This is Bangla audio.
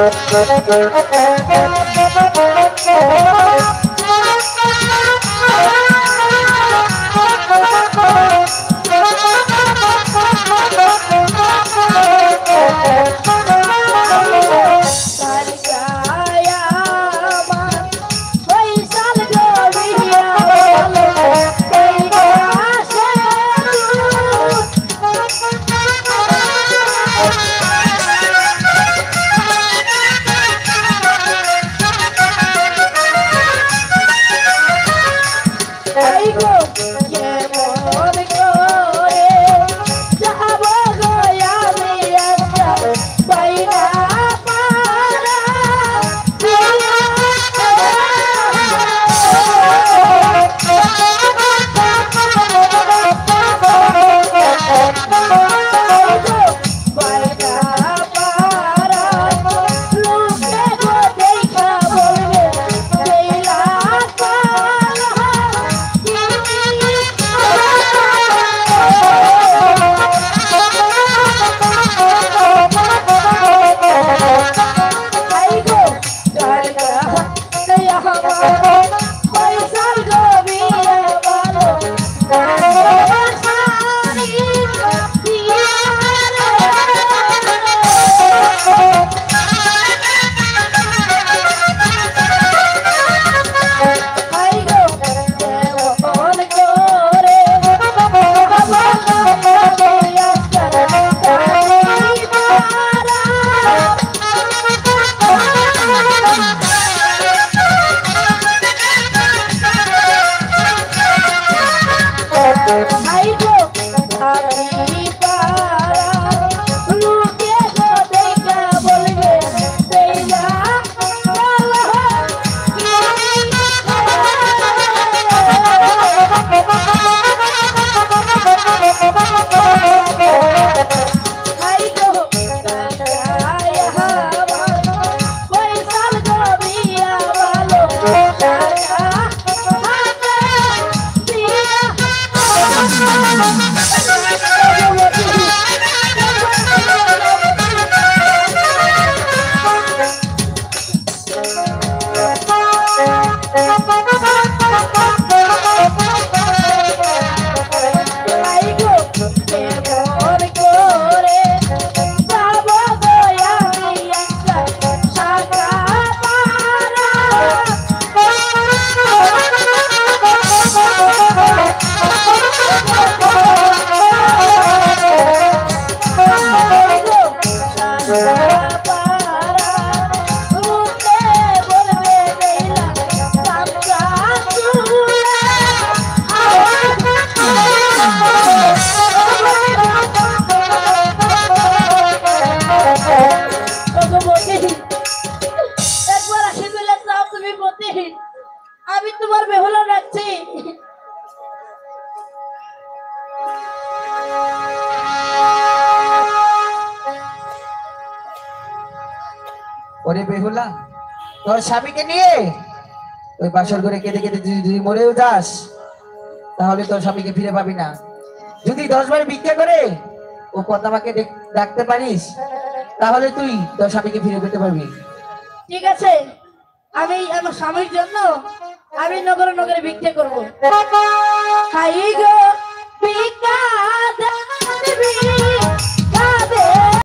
আমি তোমার বেহুলা রাখছি। ওরে বেহুলা, তোর স্বামীকে নিয়ে ওই বাসর ঘরে কেঁদে কেঁদে যদি মরেও যাস তাহলে তোর স্বামীকে ফিরে পাবি না। যদি 10 বার ভিক্ষা করে ও পদ্মামাকে ডাকতে পারিস তাহলে তুই তোর স্বামীকে ফিরে পেতে পারবি। ঠিক আছে, আমি আমার স্বামীর জন্য আমি নগরে নগরে ভিক্ষা করবো। হাই গো ভিক্ষা দান